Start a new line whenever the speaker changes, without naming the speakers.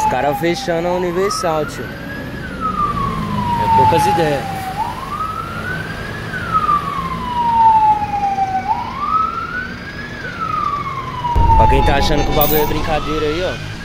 caras fechando a Universal, tio. É poucas ideias. Pra quem tá achando que o bagulho é brincadeira aí, ó.